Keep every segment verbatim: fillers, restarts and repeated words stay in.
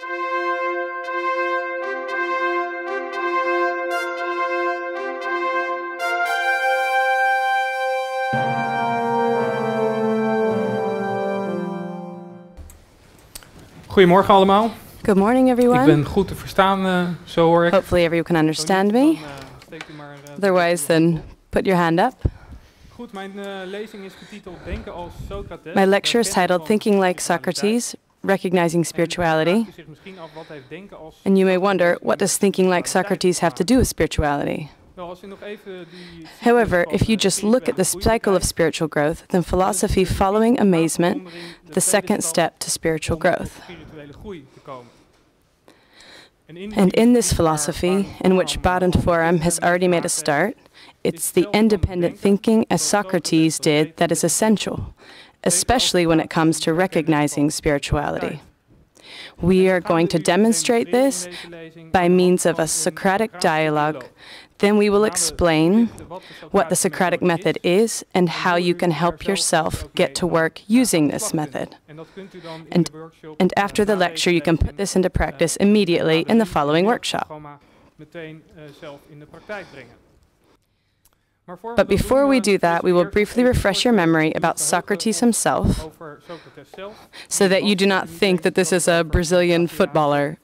Goedemorgen allemaal. Good morning, everyone. Ik ben goed te verstaan, uh, zo hoor ik. Hopefully everyone can understand me. Otherwise, then put your hand up. Goed, mijn uh, lezing is getiteld Denken als Socrates. My lecture is titled Thinking Like Socrates, Recognizing Spirituality. And you may wonder, what does thinking like Socrates have to do with spirituality? However, if you just look at the cycle of spiritual growth, then philosophy following amazement, the second step to spiritual growth. And in this philosophy, in which Barend Forum has already made a start, it's the independent thinking as Socrates did that is essential, especially when it comes to recognizing spirituality. We are going to demonstrate this by means of a Socratic dialogue. Then we will explain what the Socratic method is and how you can help yourself get to work using this method. And, and after the lecture, you can put this into practice immediately in the following workshop. But before we do that, we will briefly refresh your memory about Socrates himself, so that you do not think that this is a Brazilian footballer.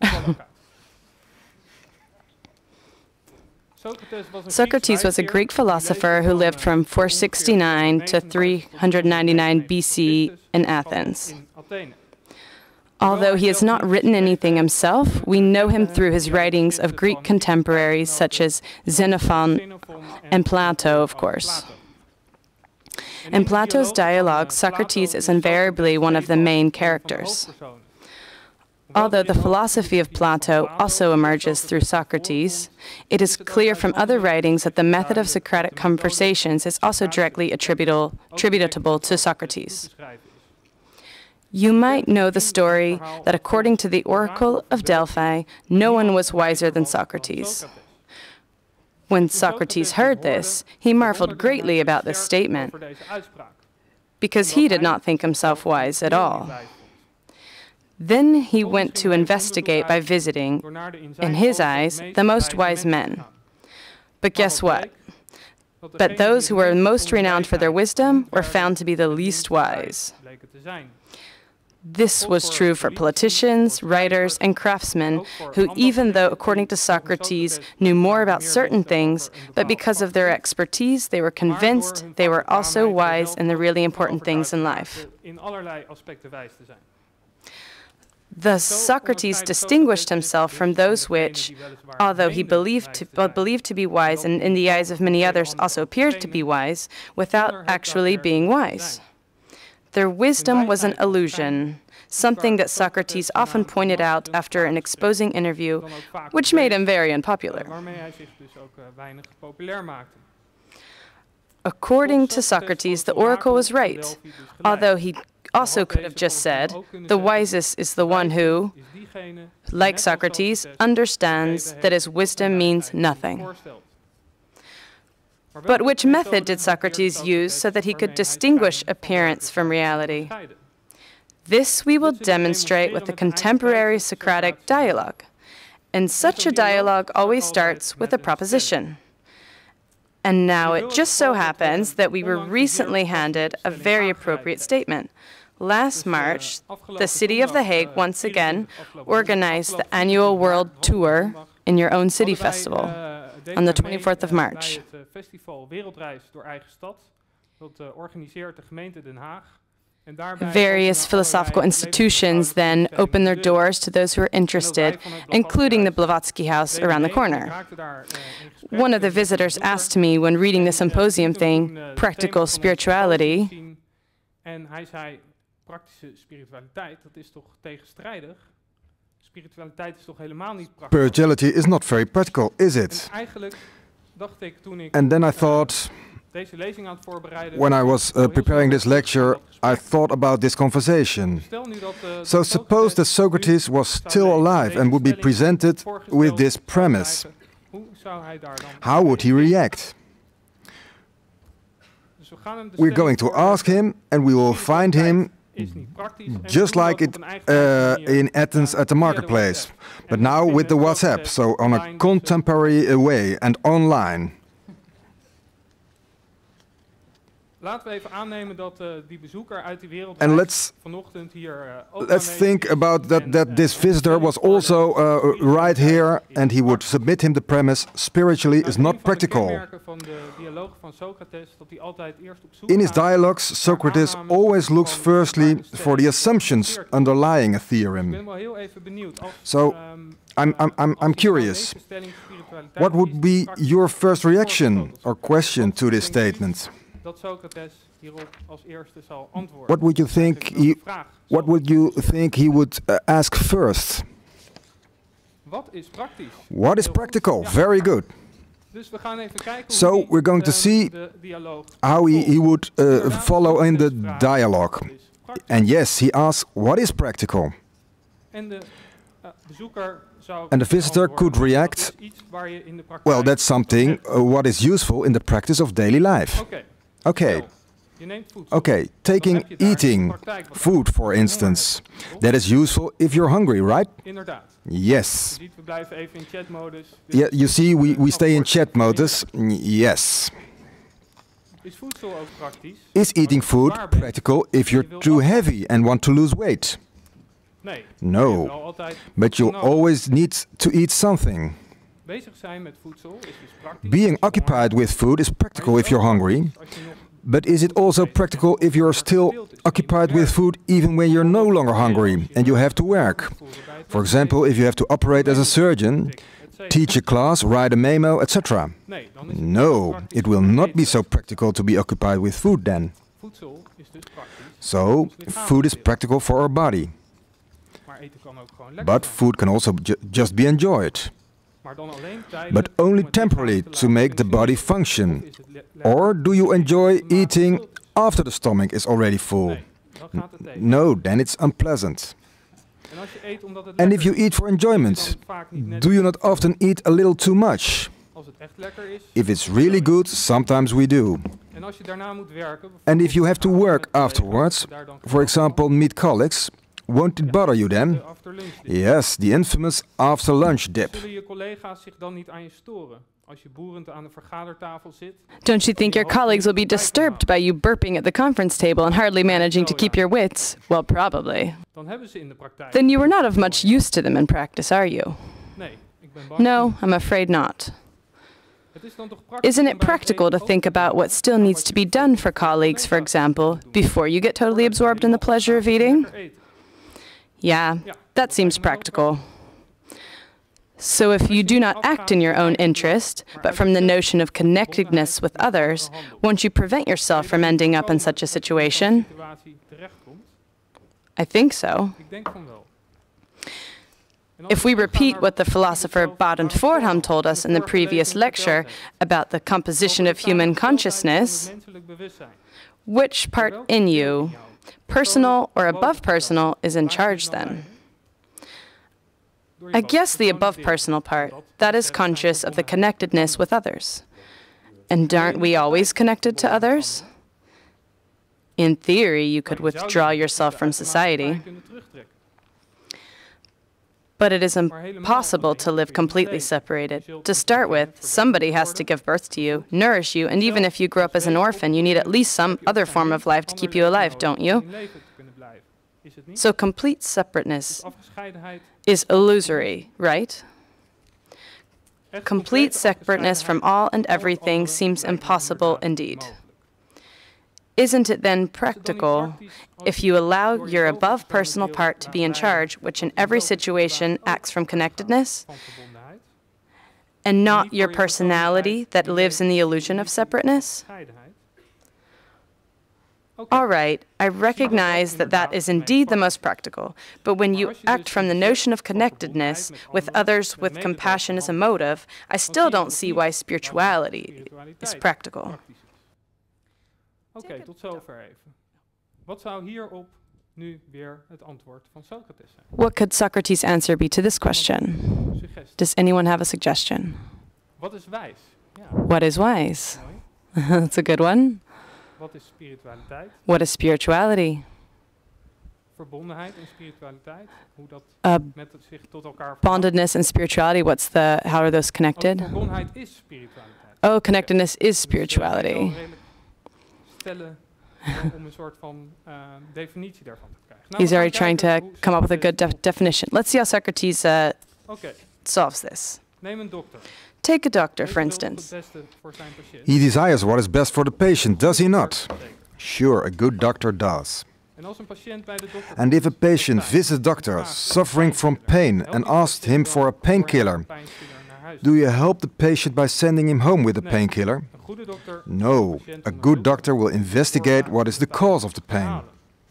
Socrates was a Greek philosopher who lived from four sixty-nine to three hundred ninety-nine B C in Athens. Although he has not written anything himself, we know him through his writings of Greek contemporaries such as Xenophon and Plato, of course. In Plato's dialogue, Socrates is invariably one of the main characters. Although the philosophy of Plato also emerges through Socrates, it is clear from other writings that the method of Socratic conversations is also directly attributable, attributable to Socrates. You might know the story that according to the Oracle of Delphi, no one was wiser than Socrates. When Socrates heard this, he marveled greatly about this statement, because he did not think himself wise at all. Then he went to investigate by visiting, in his eyes, the most wise men. But guess what? But those who were most renowned for their wisdom were found to be the least wise. This was true for politicians, writers, and craftsmen who, even though, according to Socrates, knew more about certain things, but because of their expertise, they were convinced they were also wise in the really important things in life. Thus, Socrates distinguished himself from those which, although he believed to, well, believed to be wise and in the eyes of many others also appeared to be wise, without actually being wise. Their wisdom was an illusion, something that Socrates often pointed out after an exposing interview, which made him very unpopular. According to Socrates, the oracle was right, although he also could have just said, the wisest is the one who, like Socrates, understands that his wisdom means nothing. But which method did Socrates use so that he could distinguish appearance from reality? This we will demonstrate with the contemporary Socratic dialogue. And such a dialogue always starts with a proposition. And now it just so happens that we were recently handed a very appropriate statement. Last March, the city of The Hague once again organized the annual World Tour in your own city festival on the twenty-fourth of March. Various philosophical institutions then opened their doors to those who are interested, including the Blavatsky House around the corner. One of the visitors asked me when reading the symposium thing, practical spirituality, spirituality is not very practical, is it? And then I thought, when I was uh, preparing this lecture, I thought about this conversation. So suppose that Socrates was still alive and would be presented with this premise. How would he react? We're going to ask him, and we will find him just like it uh, in Athens at the marketplace, but now with the WhatsApp, so on a contemporary way and online. Laten we even aannemen dat uh, die bezoeker uit die wereld vanochtend hier uh, ook let's think about that that this visitor was also uh, right here, and he would submit him the premise: spiritually is not practical. In his dialogues, Socrates always looks firstly for the assumptions underlying a theorem. So, I'm I'm I'm I'm curious. What would be your first reaction or question to this statement? Dat Socrates hierop als eerste zal antwoorden. What would you think he, what would you think he would uh, ask first? Wat is praktisch? What is practical? Very good. Dus we gaan even kijken so hoe we're going to see how he, he would uh, follow in the dialogue. And yes, he asks, what is practical? En de uh, bezoeker And the visitor could react, well, that's something uh, what is useful in the practice of daily life. Okay. Okay, taking eating food, for instance. That is useful if you're hungry, right? Yes. Yeah, you see, we, we stay in chat modus. Yes. Is eating food practical if you're too heavy and want to lose weight? No, but you always need to eat something. Being occupied with food is practical if you're hungry, but is it also practical if you're still occupied with food even when you're no longer hungry and you have to work? For example, if you have to operate as a surgeon, teach a class, write a memo, et cetera. No, it will not be so practical to be occupied with food then. So, food is practical for our body. But food can also ju just be enjoyed. But only temporarily to make the body function. Or do you enjoy eating after the stomach is already full? N no, then it's unpleasant. And if you eat for enjoyment, do you not often eat a little too much? If it's really good, sometimes we do. And if you have to work afterwards, for example, meet colleagues, won't it bother you then? Yes, the infamous after-lunch dip. Don't you think your colleagues will be disturbed by you burping at the conference table and hardly managing to keep your wits? Well, probably. Then you are not of much use to them in practice, are you? No, I'm afraid not. Isn't it practical to think about what still needs to be done for colleagues, for example, before you get totally absorbed in the pleasure of eating? Yeah, that seems practical. So if you do not act in your own interest, but from the notion of connectedness with others, won't you prevent yourself from ending up in such a situation? I think so. If we repeat what the philosopher Barend Fordham told us in the previous lecture about the composition of human consciousness, which part in you, personal or above personal, is in charge then? I guess the above personal part, that is conscious of the connectedness with others. And aren't we always connected to others? In theory, you could withdraw yourself from society. But it is impossible to live completely separated. To start with, somebody has to give birth to you, nourish you, and even if you grow up as an orphan, you need at least some other form of life to keep you alive, don't you? So complete separateness is illusory, right? Complete separateness from all and everything seems impossible indeed. Isn't it then practical if you allow your above personal part to be in charge, which in every situation acts from connectedness, and not your personality that lives in the illusion of separateness? All right, I recognize that that is indeed the most practical, but when you act from the notion of connectedness with others with compassion as a motive, I still don't see why spirituality is practical. Oké, okay, tot zover even. Wat zou hierop nu weer het antwoord van Socrates zijn? What could Socrates' answer be to this question? Does anyone have a suggestion? Wat is wijs? Ja. What is wise? That's a good one. Wat is spiritualiteit? What is spirituality? Uh, bondedness and spirituality, what's the, how are those connected? Oh, connectedness is spirituality. He's already trying to come up with a good def definition. Let's see how Socrates uh, solves this. Take a doctor, for instance. He desires what is best for the patient, does he not? Sure, a good doctor does. And if a patient visits a doctor suffering from pain and asks him for a painkiller, do you help the patient by sending him home with a painkiller? No, a good doctor will investigate what is the cause of the pain.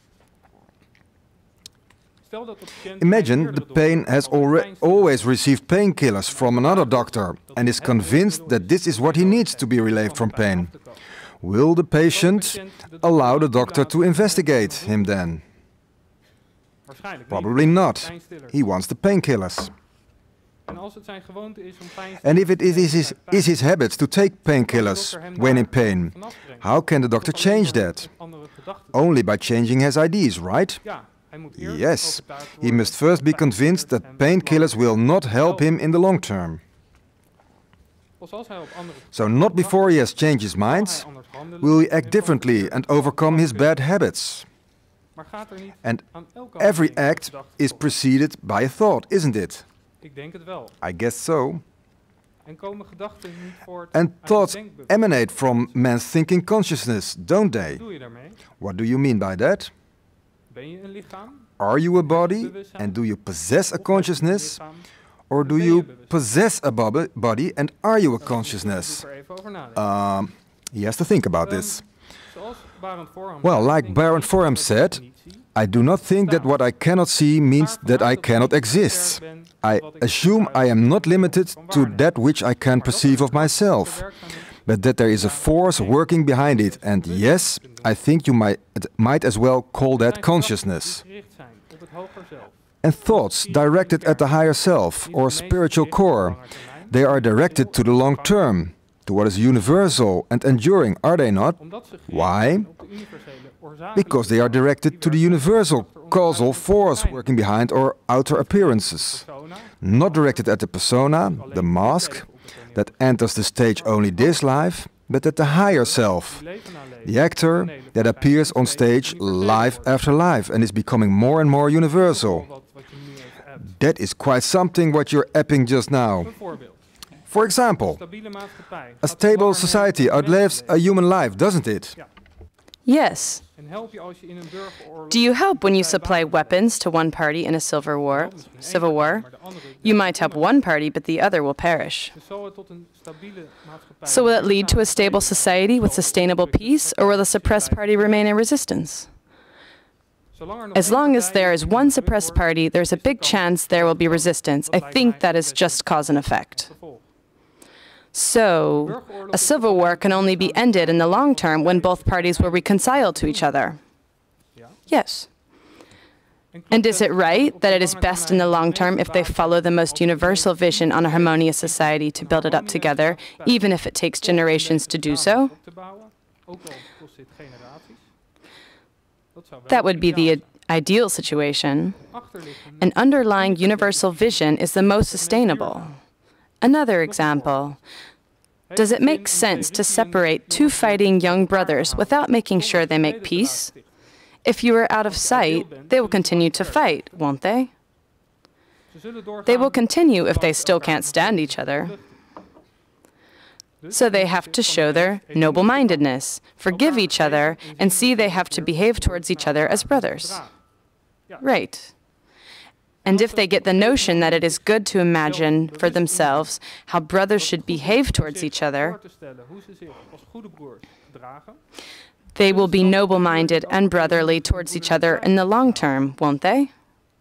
Imagine the pain has always received painkillers from another doctor and is convinced that this is what he needs to be relieved from pain. Will the patient allow the doctor to investigate him then? Probably not. He wants the painkillers. And if it is his, is his habit to take painkillers when in pain, how can the doctor change that? Only by changing his ideas, right? Yes, he must first be convinced that painkillers will not help him in the long term. So not before he has changed his mind, will he act differently and overcome his bad habits. And every act is preceded by a thought, isn't it? I guess so. And thoughts emanate from man's thinking consciousness, don't they? What do you mean by that? Are you a body, and do you possess a consciousness? Or do you possess a body, and are you a consciousness? Um, he has to think about this. Well, like Baron Forum said, I do not think that what I cannot see means that I cannot exist. I assume I am not limited to that which I can perceive of myself, but that there is a force working behind it, and yes, I think you might, might as well call that consciousness. And thoughts directed at the higher self, or spiritual core, they are directed to the long term, to what is universal and enduring, are they not? Why? Because they are directed to the universal causal force working behind our outer appearances, not directed at the persona, the mask, that enters the stage only this life, but at the higher self, the actor that appears on stage life after life and is becoming more and more universal. That is quite something what you're apping just now. For example, a stable society outlives a human life, doesn't it? Yes. Do you help when you supply weapons to one party in a civil war? Civil war? You might help one party, but the other will perish. So will it lead to a stable society with sustainable peace, or will the suppressed party remain in resistance? As long as there is one suppressed party, there's a big chance there will be resistance. I think that is just cause and effect. So, a civil war can only be ended in the long term when both parties will reconcile to each other. Yes. And is it right that it is best in the long term if they follow the most universal vision on a harmonious society to build it up together, even if it takes generations to do so? That would be the ideal situation. An underlying universal vision is the most sustainable. Another example. Does it make sense to separate two fighting young brothers without making sure they make peace? If you are out of sight, they will continue to fight, won't they? They will continue if they still can't stand each other. So they have to show their noble-mindedness, forgive each other, and see they have to behave towards each other as brothers. Right. And if they get the notion that it is good to imagine for themselves how brothers should behave towards each other, they will be noble-minded and brotherly towards each other in the long term, won't they?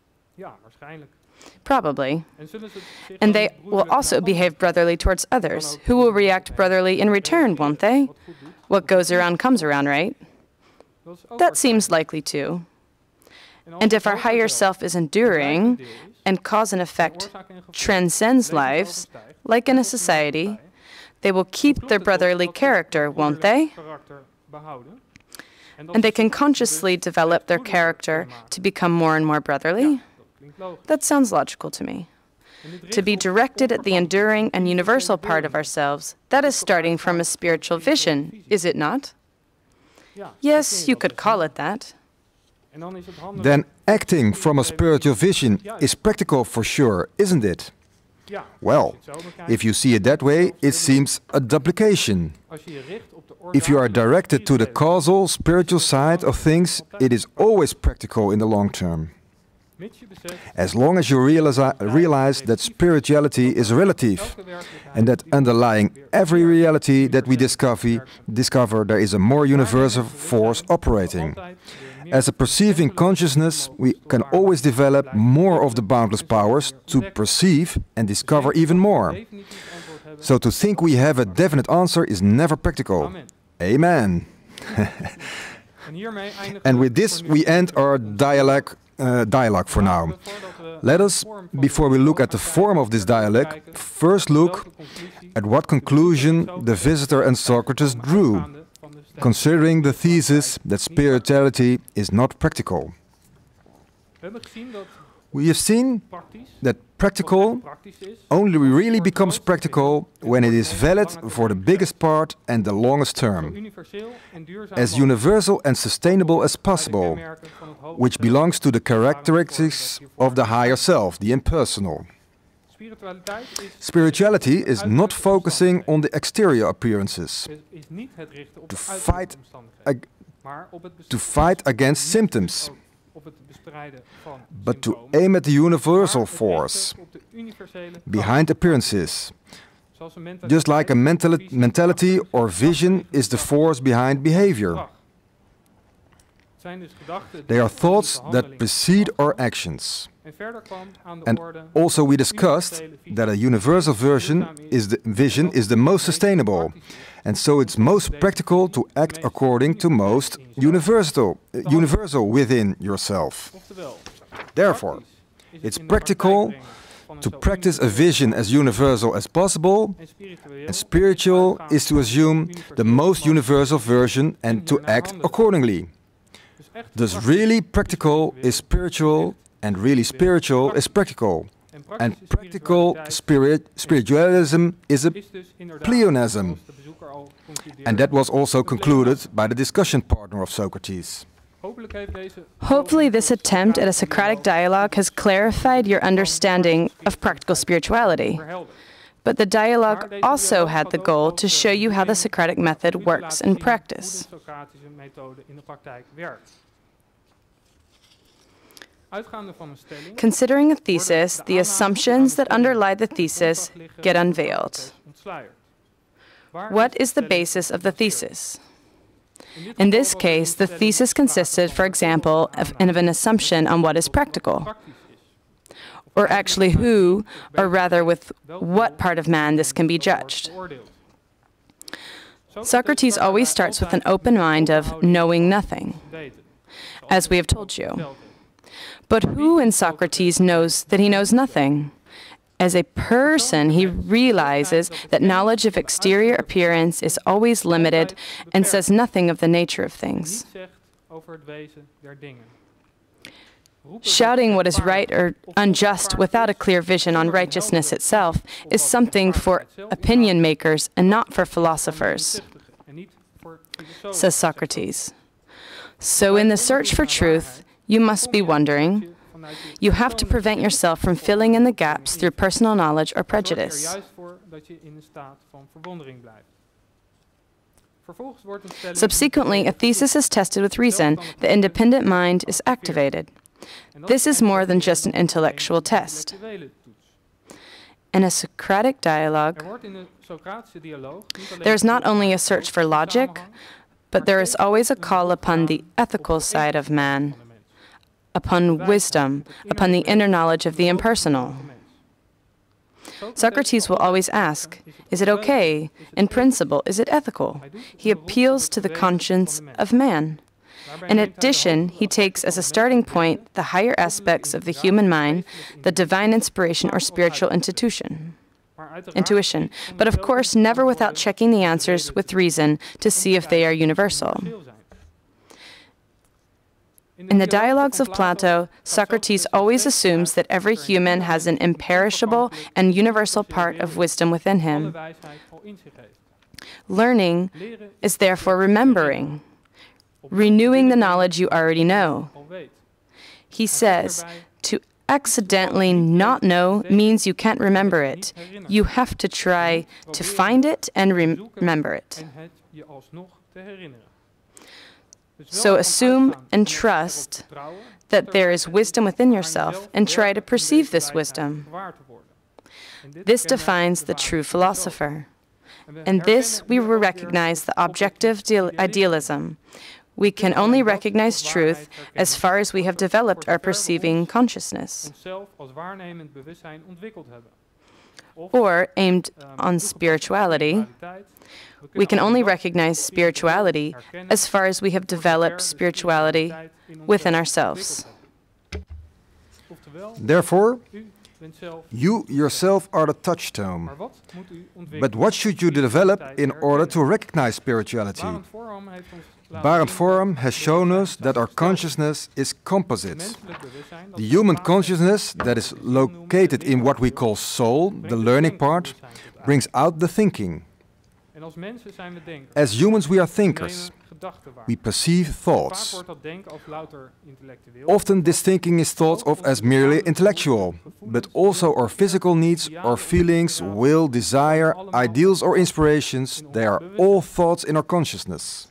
Probably. And they will also behave brotherly towards others, who will react brotherly in return, won't they? What goes around comes around, right? That seems likely too. And if our higher self is enduring, and cause and effect transcends lives, like in a society, they will keep their brotherly character, won't they? and they can consciously develop their character to become more and more brotherly? That sounds logical to me. To be directed at the enduring and universal part of ourselves, that is starting from a spiritual vision, is it not? Yes, you could call it that. Then acting from a spiritual vision is practical for sure, isn't it? Well, if you see it that way, it seems a duplication. If you are directed to the causal, spiritual side of things, it is always practical in the long term. As long as you realize, realize that spirituality is relative, and that underlying every reality that we discover, discover there is a more universal force operating. As a perceiving consciousness, we can always develop more of the boundless powers to perceive and discover even more. So to think we have a definite answer is never practical. Amen. And with this we end our dialogue, uh, dialogue for now. Let us, before we look at the form of this dialogue, first look at what conclusion the visitor and Socrates drew, considering the thesis that spirituality is not practical. We have seen that practical only really becomes practical when it is valid for the biggest part and the longest term, as universal and sustainable as possible, which belongs to the characteristics of the higher self, the impersonal. Spirituality is not focusing on the exterior appearances, to fight, ag to fight against symptoms, but to aim at the universal force behind appearances, just like a mentali mentality or vision is the force behind behavior. They are thoughts that precede our actions. And also we discussed that a universal version is the vision is the most sustainable, and so it's most practical to act according to most universal, uh, universal within yourself. Therefore, it's practical to practice a vision as universal as possible, and spiritual is to assume the most universal version and to act accordingly. Thus really practical is spiritual, and really spiritual is practical. And practical spirit, spiritualism is a pleonasm. And that was also concluded by the discussion partner of Socrates. Hopefully this attempt at a Socratic dialogue has clarified your understanding of practical spirituality. But the dialogue also had the goal to show you how the Socratic method works in practice. Considering a thesis, the assumptions that underlie the thesis get unveiled. What is the basis of the thesis? In this case, the thesis consisted, for example, of, of an assumption on what is practical, or actually who, or rather with what part of man this can be judged. Socrates always starts with an open mind of knowing nothing, as we have told you. But who in Socrates knows that he knows nothing? As a person, he realizes that knowledge of exterior appearance is always limited and says nothing of the nature of things. Shouting what is right or unjust without a clear vision on righteousness itself is something for opinion makers and not for philosophers, says Socrates. So in the search for truth, you must be wondering, you have to prevent yourself from filling in the gaps through personal knowledge or prejudice. Subsequently, a thesis is tested with reason. The independent mind is activated. This is more than just an intellectual test. In a Socratic dialogue, there is not only a search for logic, but there is always a call upon the ethical side of man, upon wisdom, upon the inner knowledge of the impersonal. Socrates will always ask, is it okay? In principle, is it ethical? He appeals to the conscience of man. In addition, he takes as a starting point the higher aspects of the human mind, the divine inspiration or spiritual institution, intuition, but of course never without checking the answers with reason to see if they are universal. In the dialogues of Plato, Socrates always assumes that every human has an imperishable and universal part of wisdom within him. Learning is therefore remembering, renewing the knowledge you already know. He says, to accidentally not know means you can't remember it. You have to try to find it and rem remember it. So assume and trust that there is wisdom within yourself and try to perceive this wisdom. This defines the true philosopher. In this, we will recognize the objective idealism. We can only recognize truth as far as we have developed our perceiving consciousness. Or, aimed on spirituality, we can only recognize spirituality as far as we have developed spirituality within ourselves. Therefore, you yourself are the touchstone. But what should you develop in order to recognize spirituality? Barend Forum has shown us that our consciousness is composite. The human consciousness that is located in what we call soul, the learning part, brings out the thinking. As humans, we are thinkers. We perceive thoughts. Often this thinking is thought of as merely intellectual, but also our physical needs, our feelings, will, desire, ideals or inspirations, they are all thoughts in our consciousness.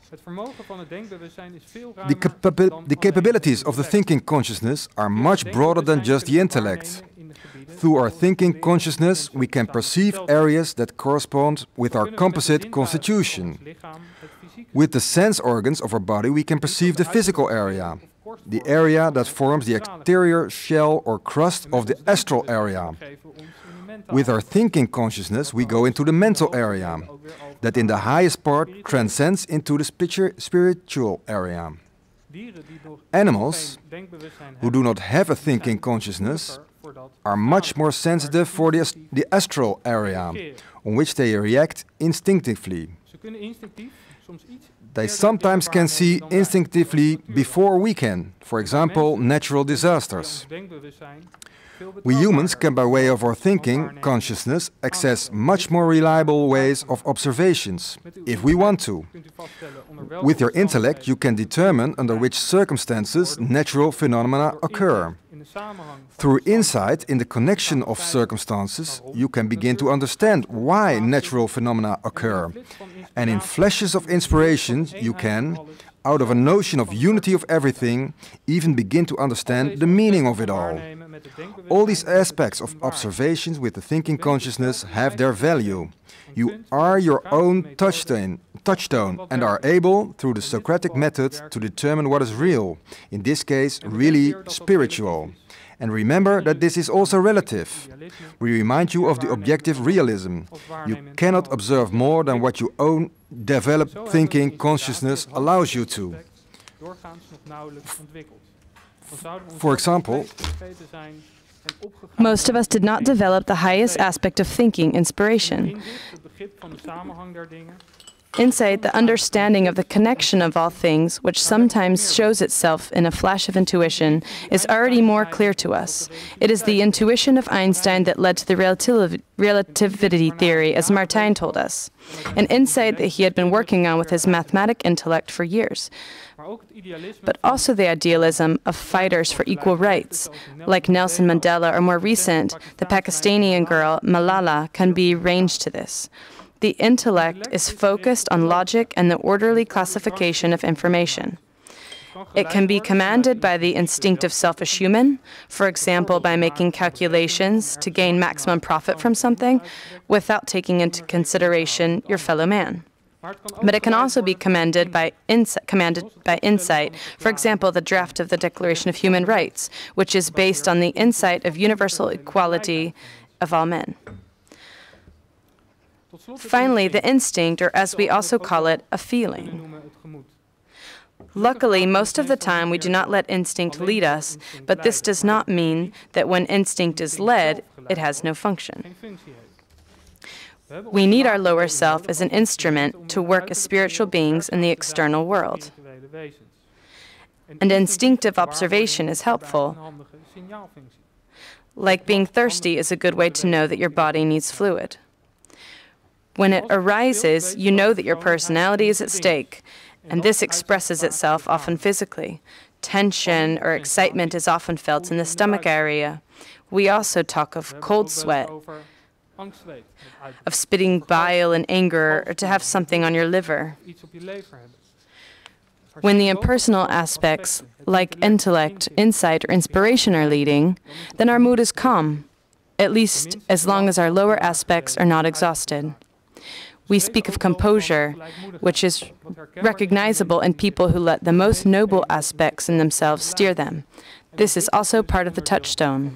The, capa the capabilities of the thinking consciousness are much broader than just the intellect. Through our thinking consciousness, we can perceive areas that correspond with our composite constitution. With the sense organs of our body, we can perceive the physical area, the area that forms the exterior shell or crust of the astral area. With our thinking consciousness, we go into the mental area, that in the highest part transcends into the spiritual area. Animals, who do not have a thinking consciousness, are much more sensitive for the, ast the astral area, on which they react instinctively. They sometimes can see instinctively before we can, for example, natural disasters. We humans can, by way of our thinking consciousness, access much more reliable ways of observations, if we want to. With your intellect, you can determine under which circumstances natural phenomena occur. Through insight in the connection of circumstances, you can begin to understand why natural phenomena occur. And in flashes of inspiration, you can, out of a notion of unity of everything, even begin to understand the meaning of it all. All these aspects of observations with the thinking consciousness have their value. You are your own touchstone, touchstone and are able, through the Socratic method, to determine what is real, in this case, really spiritual. And remember that this is also relative. We remind you of the objective realism. You cannot observe more than what your own developed thinking consciousness allows you to. For example, most of us did not develop the highest aspect of thinking, inspiration. Insight, the understanding of the connection of all things, which sometimes shows itself in a flash of intuition, is already more clear to us. It is the intuition of Einstein that led to the relativ relativity theory, as Martijn told us, an insight that he had been working on with his mathematic intellect for years. But also the idealism of fighters for equal rights, like Nelson Mandela, or more recent, the Pakistani girl Malala, can be ranged to this. The intellect is focused on logic and the orderly classification of information. It can be commanded by the instinctive selfish human, for example, by making calculations to gain maximum profit from something without taking into consideration your fellow man. But it can also be commanded by, commanded by insight, for example, the draft of the Declaration of Human Rights, which is based on the insight of universal equality of all men. Finally, the instinct, or as we also call it, a feeling. Luckily, most of the time we do not let instinct lead us, but this does not mean that when instinct is led, it has no function. We need our lower self as an instrument to work as spiritual beings in the external world. and instinctive observation is helpful. Like being thirsty is a good way to know that your body needs fluid. When it arises, you know that your personality is at stake, and this expresses itself often physically. Tension or excitement is often felt in the stomach area. We also talk of cold sweat, of spitting bile in anger, or to have something on your liver. When the impersonal aspects, like intellect, insight, or inspiration are leading, then our mood is calm, at least as long as our lower aspects are not exhausted. We speak of composure, which is recognizable in people who let the most noble aspects in themselves steer them. This is also part of the touchstone.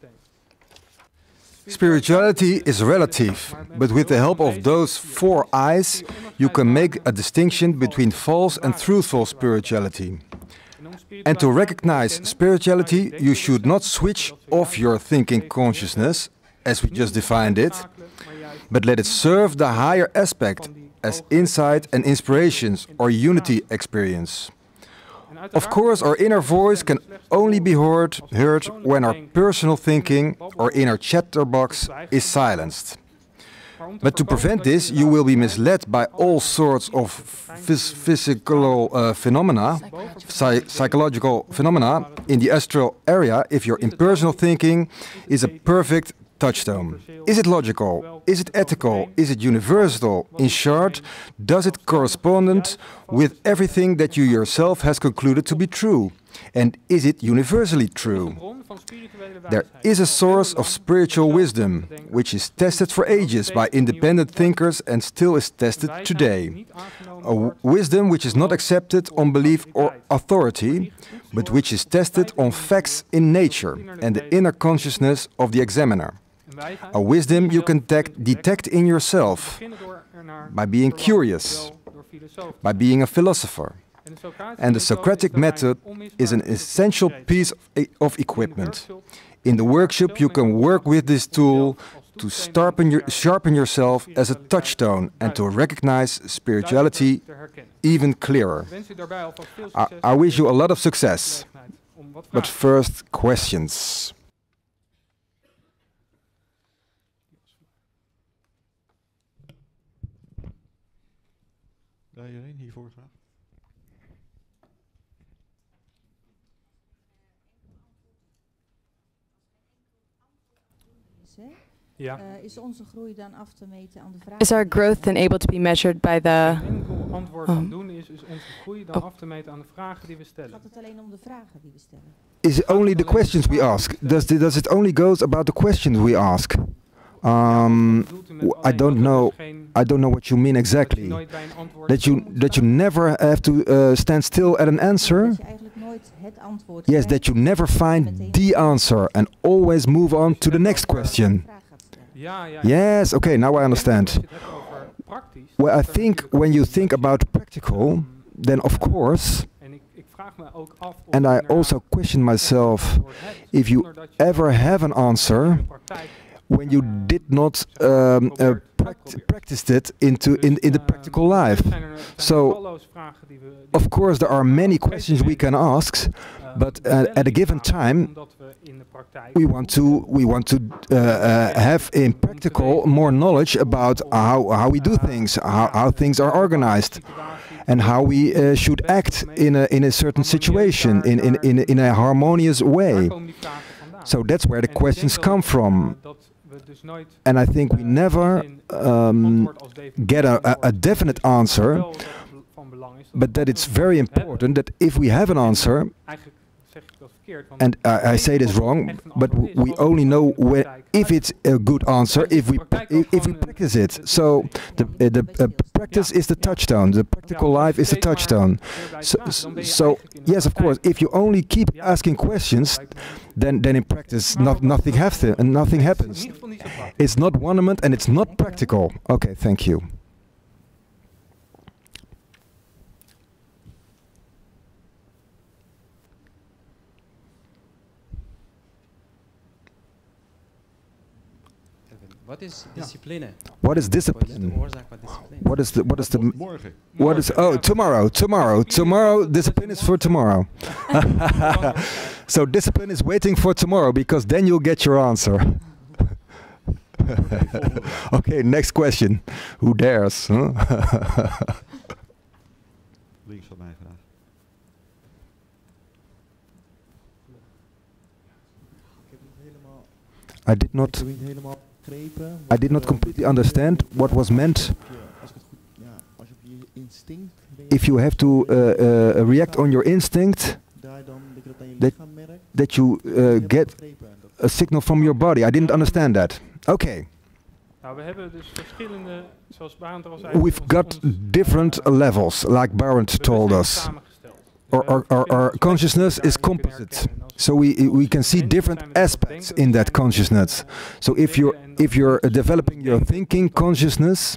Spirituality is relative, but with the help of those four eyes, you can make a distinction between false and truthful spirituality. And to recognize spirituality, you should not switch off your thinking consciousness, as we just defined it, but let it serve the higher aspect as insight and inspirations or unity experience. Of course, our inner voice can only be heard, heard when our personal thinking or inner chatterbox is silenced. But to prevent this, you will be misled by all sorts of phys physical uh, phenomena, psy psychological phenomena in the astral area if your impersonal thinking is a perfect touchstone. Is it logical? Is it ethical? Is it universal? In short, does it correspond with everything that you yourself has concluded to be true? And is it universally true? There is a source of spiritual wisdom, which is tested for ages by independent thinkers and still is tested today. A wisdom which is not accepted on belief or authority, but which is tested on facts in nature and the inner consciousness of the examiner. A wisdom you can detect in yourself by being curious, by being a philosopher. And the Socratic method is an essential piece of equipment. In the workshop you can work with this tool to sharpen, your, sharpen yourself as a touchstone and to recognize spirituality even clearer. I, I wish you a lot of success. But first, questions. Daar hierheen, hiervoor graag. Ja. Uh, is onze groei dan af te meten aan de vraag? Is our growth then able to be measured by the? Enkel antwoord van doen is, is onze groei dan af te meten aan de vragen die we stellen. Gaat het alleen om de vragen die we stellen? Is it only the questions we ask? Does the, does it only goes about the questions we ask? Um, I don't know. I don't know what you mean exactly. That you that you never have to uh, stand still at an answer. Yes, that you never find the answer and always move on to the next question. Yes, okay, now I understand. Well, I think when you think about practical, then of course, and I also question myself, if you ever have an answer when you did not um, uh, pract practice it into in, in the practical life. So, of course, there are many questions we can ask, but uh, at a given time, we want to we want to uh, uh, have in practical more knowledge about how how we do things, how how things are organized, and how we uh, should act in a in a certain situation in in in in a harmonious way. So that's where the questions come from. And I think we never um, get a, a, a definite answer, but that it's very important that if we have an answer, and I, I say this wrong, but we only know where, if it's a good answer if we if, if we practice it. So the uh, the uh, practice is the touchstone. The practical life is the touchstone. So, so yes, of course, if you only keep asking questions, then then in practice not, nothing has to, and nothing happens. It's not wonderment and it's not practical. Okay, thank you. What is discipline? What is discipline? What is the what is the what is oh tomorrow tomorrow tomorrow discipline is for tomorrow. So discipline is waiting for tomorrow because then you'll get your answer. Okay, next question. Who dares? Huh? Links van mij graag. I did not. I did not completely understand what was meant. If you have to uh, uh, react on your instinct, that, that you uh, get a signal from your body. I didn't understand that. Okay. We've got different levels, like Barend told us. Our, our, our, our consciousness is composite, so we we can see different aspects in that consciousness. So if you're if you're uh, developing your thinking consciousness,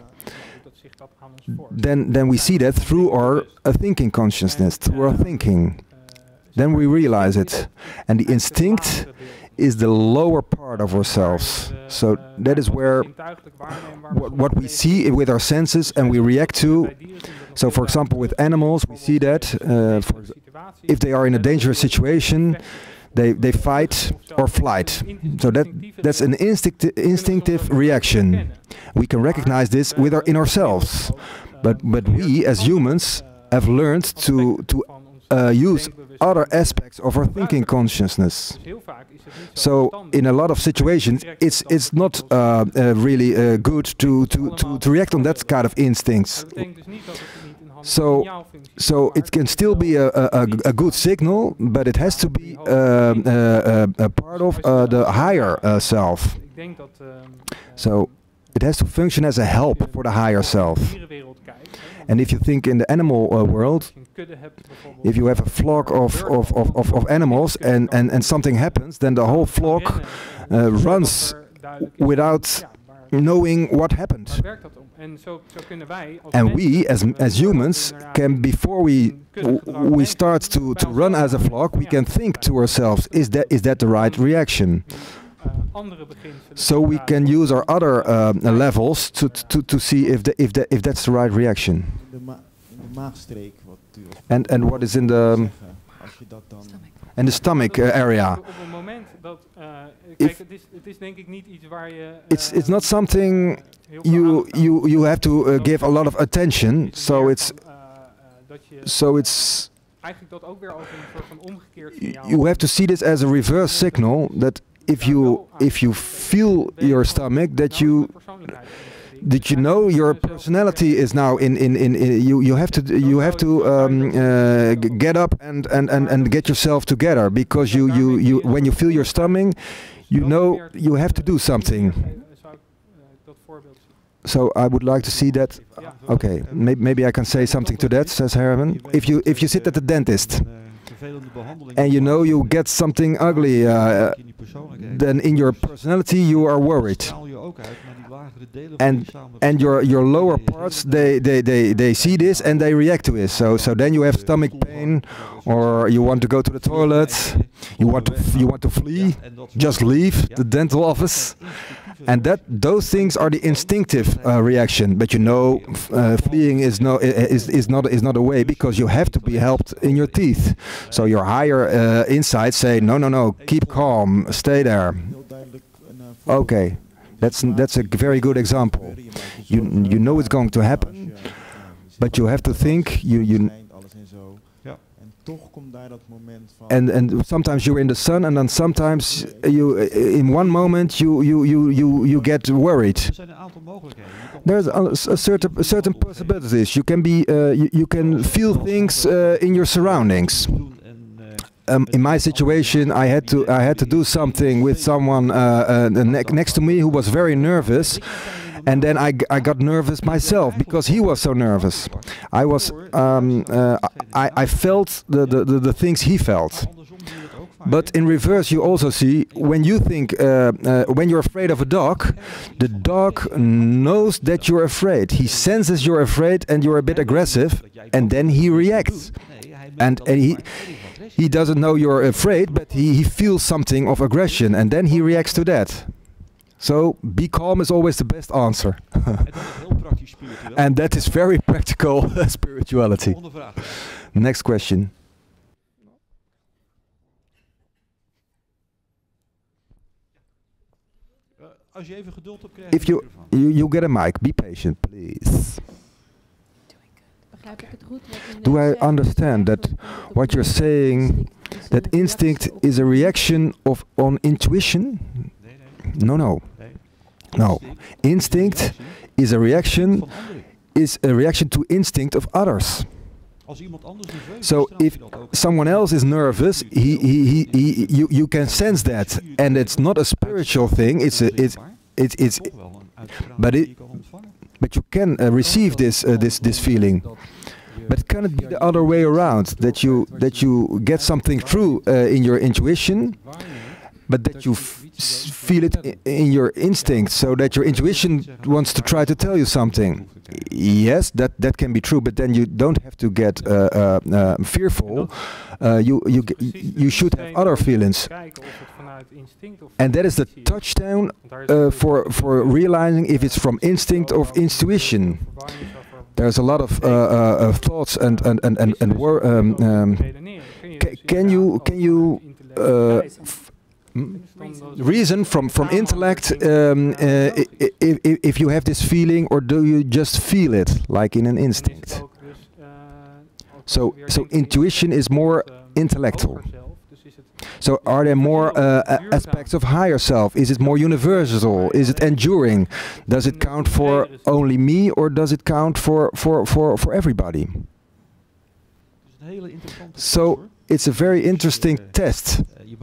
then then we see that through our uh, thinking consciousness, through our thinking. Then we realize it, and the instinct is the lower part of ourselves. So that is where what, what we see with our senses and we react to. So for example, with animals, we see that uh, for, if they are in a dangerous situation, they, they fight or flight. So that, that's an instinct, instinctive reaction. We can recognize this with our, in ourselves. But, but we, as humans, have learned to, to uh, use other aspects of our thinking consciousness. So in a lot of situations, it's it's not uh, uh, really uh, good to, to, to, to react on that kind of instincts. So so it can still be a, a, a good signal, but it has to be uh, uh, a part of uh, the higher uh, self. So it has to function as a help for the higher self. And if you think in the animal uh, world, if you have a flock of, of, of, of, of animals and, and, and something happens, then the whole flock uh, runs without knowing what happened. And we, as, as humans, can, before we, we start to, to run as a flock, we can think to ourselves, is that, is that the right reaction? So we can use our other uh, levels to, to, to see if, the, if, the, if that's the right reaction. And, and what is in the, in the stomach uh, area? If it's, it's not something you, you, you have to uh, give a lot of attention, so it's, so it's, you have to see this as a reverse signal that if you if you feel your stomach, that you that you know your personality is now in in in, in you you have to you have to um, uh, get up and, and and and get yourself together, because you you you when you feel your stomach, you know you have to do something. So I would like to see that. Okay, maybe maybe I can say something to that, says Herman. If you if you sit at the dentist and you know you get something ugly, uh, then in your personality you are worried. And and your your lower parts, they, they, they, they see this and they react to it. So so then you have stomach pain, or you want to go to the toilet, you want to you want to flee, just leave the dental office. And that those things are the instinctive uh, reaction. But you know, uh, fleeing is no is is not is not a way, because you have to be helped in your teeth. So your higher uh, insights say no no no, keep calm, stay there. Okay, that's that's a very good example. You you know it's going to happen, but you have to think. You you. And and sometimes you're in the sun, and then sometimes you in one moment you you you you you get worried. There's a, a certain a certain possibilities. You can be uh, you, you can feel things uh, in your surroundings. Um, in my situation, I had to I had to do something with someone uh, uh, ne next to me who was very nervous. And then I, I got nervous myself because he was so nervous. I was um, uh, I, I felt the, the, the, the things he felt. But in reverse, you also see when you think uh, uh, when you're afraid of a dog, the dog knows that you're afraid. He senses you're afraid and you're a bit aggressive, and then he reacts. And, and he he doesn't know you're afraid, but he, he feels something of aggression, and then he reacts to that. So be calm is always the best answer. And that is very practical spirituality. Next question. If you, you you get a mic, be patient, please. Do I understand that what you're saying, that instinct is a reaction of on intuition? No, no, no. Instinct is a reaction, is a reaction to instinct of others. So if someone else is nervous, he, he, he, he, you, you can sense that, and it's not a spiritual thing. It's a, it's, it's, it's, but it, but you can uh, receive this, uh, this, this feeling. But can it be the other way around, that you that you get something through uh, in your intuition, but that you f feel it I in your instinct, so that your intuition wants to try to tell you something? Yes, that that can be true, but then you don't have to get uh, uh, uh, fearful. Uh, you you you should have other feelings, and that is the touchdown uh, for for realizing if it's from instinct or intuition. There's a lot of uh, uh, thoughts and and and and, and wor um, um, ca can you can you uh, f reason from from intellect um, uh, if, if you have this feeling, or do you just feel it like in an instinct? So so intuition is more intellectual. So are there more uh, aspects of higher self? Is it more universal? Is it enduring? Does it count for only me, or does it count for, for, for, for everybody? So it's a very interesting test.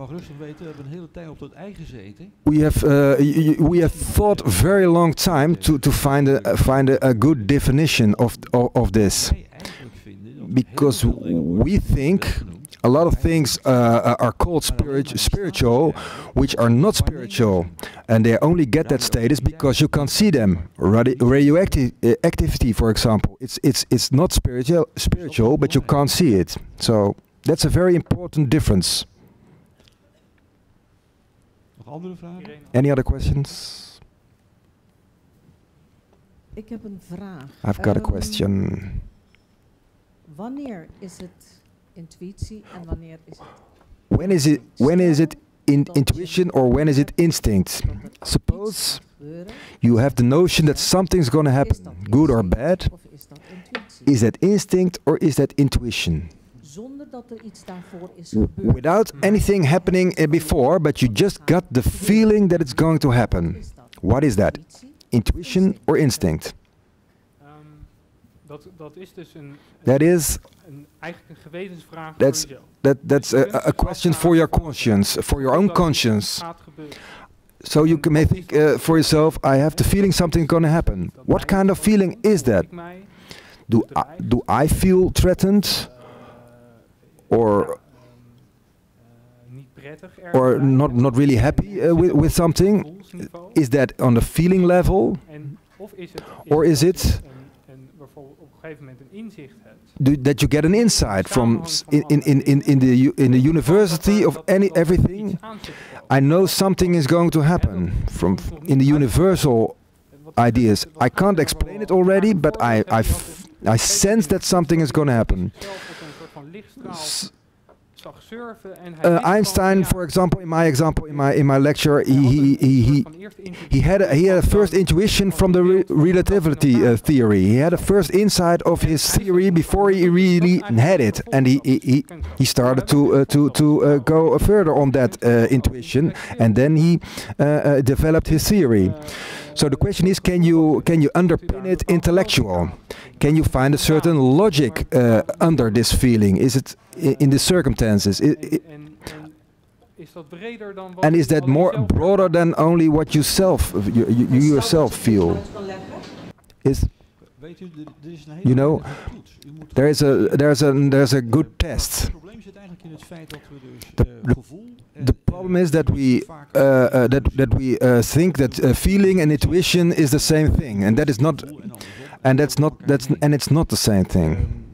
We have uh, we have thought a very long time to, to find a find a, a good definition of, of of this, because we think a lot of things uh, are called spirit, spiritual, which are not spiritual, and they only get that status because you can't see them. Radi radioactive uh, activity, for example, it's it's it's not spiritual, spiritual, but you can't see it. So that's a very important difference. Any other questions? Ik heb een vraag. I've got a question. Wanneer is het intuïtie en wanneer is het? When is it? When is it in intuition or when is it instinct? Suppose you have the notion that something's going to happen, good or bad. Is that instinct or is that intuition? Without anything happening uh, before, but you just got the feeling that it's going to happen. What is that? Intuition or instinct? That is that's that that's a, a question for your conscience, for your own conscience. So you can may think uh, for yourself, I have the feeling something's going to happen. What kind of feeling is that? Do I, do I feel threatened? Or, or not, not really happy uh, with, with something? Is that on the feeling level? Or is it do, that you get an insight from in, in, in, in, the, in the university of any everything? I know something is going to happen from in the universal ideas. I can't explain it already, but I, I, f I sense that something is going to happen. Uh, Einstein, for example, in my example, in my in my lecture, he he he he, he had a, he had a first intuition from the re relativity uh, theory. He had a first insight of his theory before he really had it, and he he he started to uh, to to uh, go further on that uh, intuition, and then he uh, uh, developed his theory. So the question is, can you can you underpin it intellectual? Can you find a certain logic uh, under this feeling? Is it in, in the circumstances? I, I, and is that more broader than only what you self you, you, you yourself feel? Is you know there is a there's a there's a good test. The, the, the problem is that we uh, uh, that that we uh, think that uh, feeling and intuition is the same thing, and that is not, and that's not that's and it's not the same thing.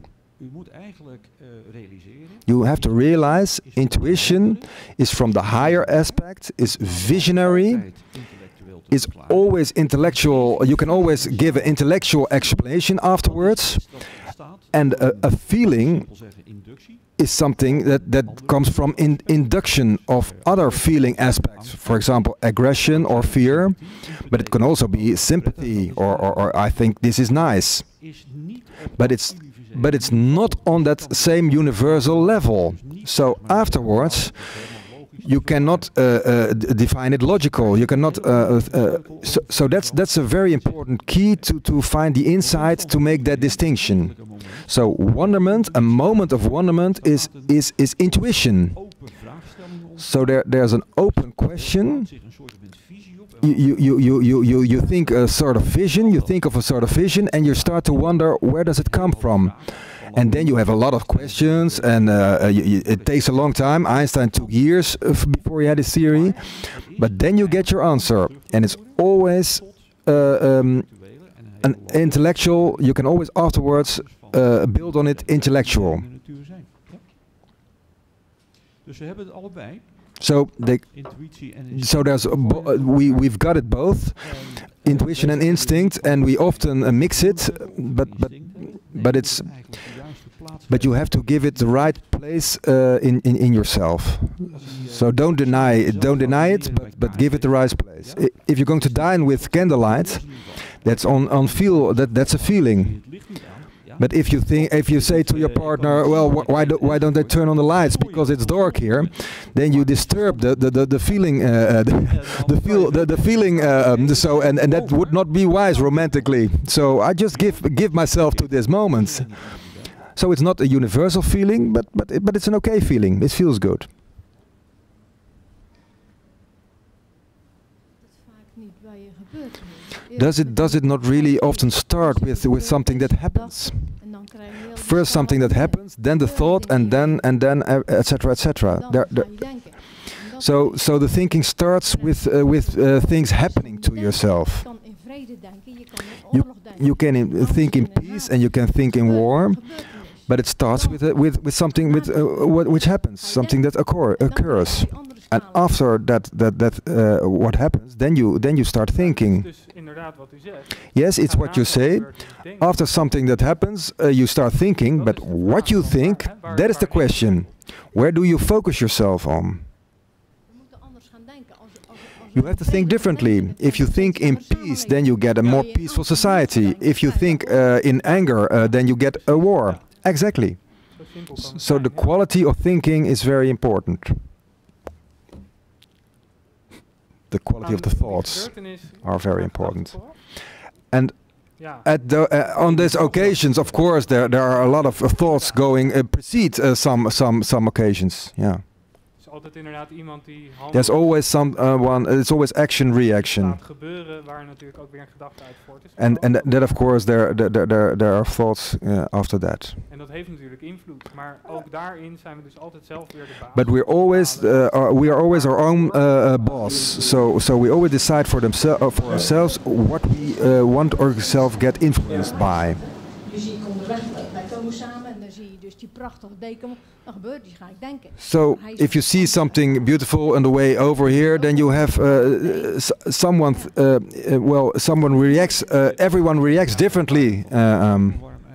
You have to realize intuition is from the higher aspect, is visionary, is always intellectual. You can always give an intellectual explanation afterwards. And a, a feeling is something that, that comes from in, induction of other feeling aspects. For example, aggression or fear. But it can also be sympathy or, or, or I think this is nice. But it's, but it's not on that same universal level. So afterwards, you cannot uh, uh, define it logical. You cannot. Uh, uh, so, so that's that's a very important key to to find the insight to make that distinction. So wonderment, a moment of wonderment, is is is intuition. So there there's an open question. You you you you you you think a sort of vision. You think of a sort of vision, and you start to wonder where does it come from. And then you have a lot of questions, and uh, uh, y y it takes a long time. Einstein took years uh, before he had his theory, but then you get your answer, and it's always uh, um, an intellectual. You can always afterwards uh, build on it intellectual. So they, so there's uh, we we've got it both, intuition and instinct, and we often uh, mix it, but but but it's. But you have to give it the right place uh, in, in in yourself. So don't deny it, don't deny it, but but give it the right place. I, if you're going to dine with candlelight, that's on on feel that that's a feeling. But if you think, if you say to your partner, well, wh why do, why don't they turn on the lights because it's dark here? Then you disturb the the the, the feeling, uh, the, the feel the, the feeling. Uh, um, so and and that would not be wise romantically. So I just give give myself to this moment. So it's not a universal feeling, but but it, but it's an okay feeling. It feels good. Does it does it not really often start with with something that happens? First something that happens, then the thought, and then and then et cetera et cetera. So so the thinking starts with uh, with uh, things happening to yourself. You you can in, think in peace and you can think in war. But it starts with uh, with with something with uh, what which happens, something that occur, occurs, and after that that that uh, what happens, then you then you start thinking. Yes, it's what you say. After something that happens, uh, you start thinking. But what you think, that is the question. Where do you focus yourself on? You have to think differently. If you think in peace, then you get a more peaceful society. If you think uh, in anger, uh, then you get a war. Exactly. So the quality of thinking is very important. The quality of the thoughts are very important. And at the, uh, on these occasions, of course, there there are a lot of uh, thoughts going uh, precede uh, some some some occasions. Yeah. There's always some uh, one. It's always action reaction. And and th that of course there there there there are thoughts uh, after that. But we're always uh, are, we are always our own uh, boss. So so we always decide for themselves uh, for ourselves what we uh, want ourselves get influenced by. So, if you see something beautiful on the way over here, then you have uh, s someone, uh, uh, well, someone reacts, uh, everyone reacts differently. Uh, um.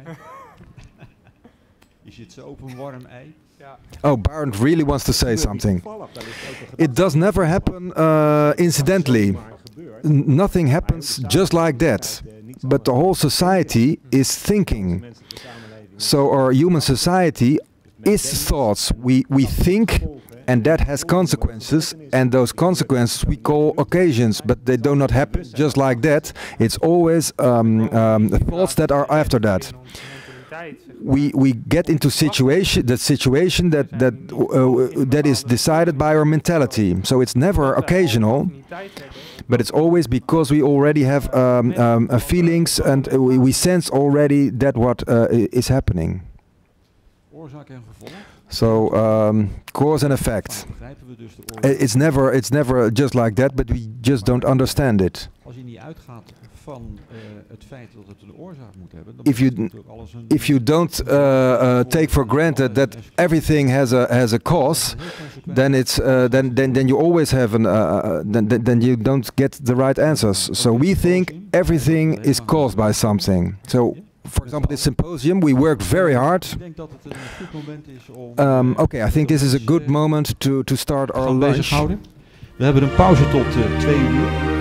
Oh, Barend really wants to say something. It does never happen uh, incidentally. N nothing happens just like that. But the whole society is thinking. So our human society is thoughts. We, we think, and that has consequences, and those consequences we call occasions, but they do not happen just like that. It's always um, um, thoughts that are after that. We, we get into situation, the situation that, that, uh, that is decided by our mentality. So it's never occasional, but it's always because we already have um, um, uh, feelings, and uh, we, we sense already that what uh, is happening. So um, cause and effect. It's never, it's never just like that, but we just don't understand it. if you if you don't uh, uh, take for granted that everything has a has a cause, then it's uh, then then then you always have an uh, then then you don't get the right answers. So we think everything is caused by something. So, for example, this symposium, we worked very hard. Um, okay, I think this is a good moment to to start our lunch. We hebben een pauze tot uh, twee uur.